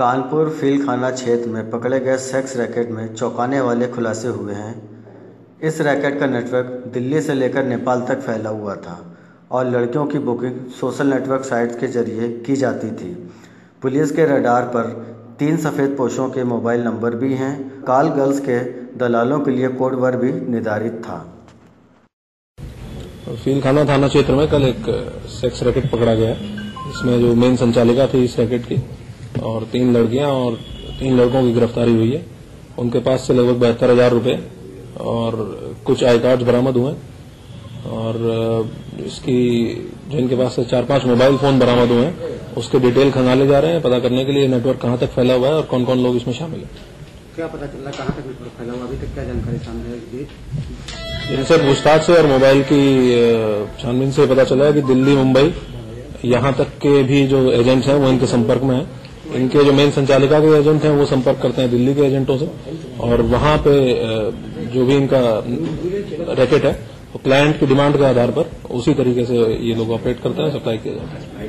कानपुर फीलखाना क्षेत्र में पकड़े गए सेक्स रैकेट में चौंकाने वाले खुलासे हुए हैं। इस रैकेट का नेटवर्क दिल्ली से लेकर नेपाल तक फैला हुआ था और लड़कियों की बुकिंग सोशल नेटवर्क साइट्स के जरिए की जाती थी। पुलिस के रडार पर 3 सफ़ेद पोशों के मोबाइल नंबर भी हैं। कॉल गर्ल्स के दलालों के लिए कोड वर्ड भी निर्धारित था। फीलखाना थाना क्षेत्र में कल एक सेक्स रैकेट पकड़ा गया है। इसमें जो मेन संचालिका थी इस रैकेट की और 3 लड़कियां और 3 लड़कों की गिरफ्तारी हुई है। उनके पास से लगभग 72,000 रुपये और कुछ आई कार्ड बरामद हुए और इसकी जिनके पास से 4-5 मोबाइल फोन बरामद हुए हैं उसके डिटेल खंगाले जा रहे हैं पता करने के लिए नेटवर्क कहां तक फैला हुआ है और कौन कौन लोग इसमें शामिल है। क्या पता चल रहा है कहां तक नेटवर्क फैला हुआ, अभी तक क्या जानकारी सामने आई? इनसे पूछताछ से और मोबाइल की छानबीन से पता चला है कि दिल्ली मुंबई यहां तक के भी जो एजेंट्स हैं वो इनके संपर्क में हैं। इनके जो मेन संचालिका के एजेंट हैं वो संपर्क करते हैं दिल्ली के एजेंटों से और वहां पे जो भी इनका रैकेट है वो क्लाइंट की डिमांड के आधार पर उसी तरीके से ये लोग ऑपरेट करते हैं, सप्लाई किया जाता है।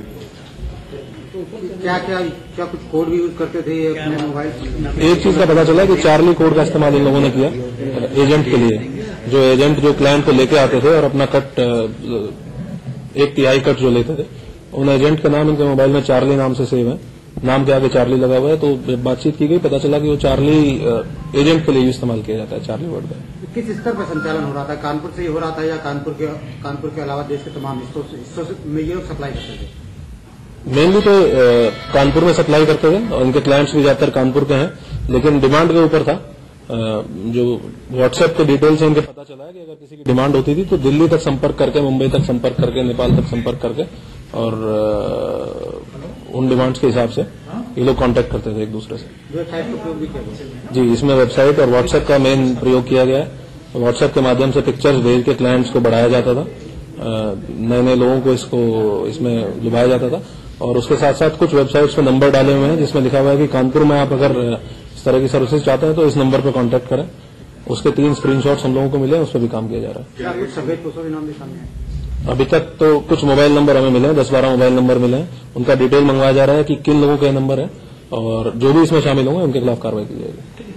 क्या कुछ कोड भी यूज करते थे अपने मोबाइल? एक चीज का पता चला कि चार्ली कोड का इस्तेमाल इन लोगों ने किया एजेंट के लिए। जो एजेंट जो क्लाइंट को लेके आते थे और अपना कट 1/3 कट जो लेते थे उन एजेंट का नाम इनके मोबाइल में चार्ली नाम से सेव है। नाम के आगे चार्ली लगा हुआ है। तो जब बातचीत की गई पता चला कि वो चार्ली एजेंट के लिए इस्तेमाल किया जाता है, चार्ली वर्ड का। किस स्तर पर संचालन हो रहा था? कानपुर से ही हो रहा था या कानपुर के अलावा देश के तमाम हिस्सों में ये लोग सप्लाई करते थे? मेनली तो कानपुर में सप्लाई करते थे और उनके क्लाइंट्स भी ज्यादातर कानपुर के हैं, लेकिन डिमांड के ऊपर था। जो व्हाट्सएप के डिटेल से इनके पता चला है कि अगर किसी की डिमांड होती थी तो दिल्ली तक संपर्क करके, मुंबई तक संपर्क करके, नेपाल तक संपर्क करके और उन डिमांड्स के हिसाब से ये लोग कांटेक्ट करते थे एक दूसरे से। वेबसाइट का प्रयोग भी किया जी, इसमें वेबसाइट और व्हाट्सएप का मेन प्रयोग किया गया है। व्हाट्सएप के माध्यम से पिक्चर्स भेज के क्लाइंट्स को बढ़ाया जाता था, नए नए लोगों को इसमें लुभाया जाता था और उसके साथ साथ कुछ वेबसाइट्स में नंबर डाले हुए हैं जिसमें लिखा हुआ है कि कानपुर में आप अगर इस तरह की सर्विसेज चाहते हैं तो इस नंबर पर कांटेक्ट करें। उसके 3 स्क्रीनशॉट्स हम लोगों को मिले, उस पर भी काम किया जा रहा है। क्या कुछ सफेद पोशों के नाम भी सामने आए? अभी तक तो कुछ मोबाइल नंबर हमें मिले हैं, 10-12 मोबाइल नंबर मिले हैं। उनका डिटेल मंगवाया जा रहा है कि किन लोगों के नंबर है और जो भी इसमें शामिल होंगे उनके खिलाफ कार्रवाई की जाएगी।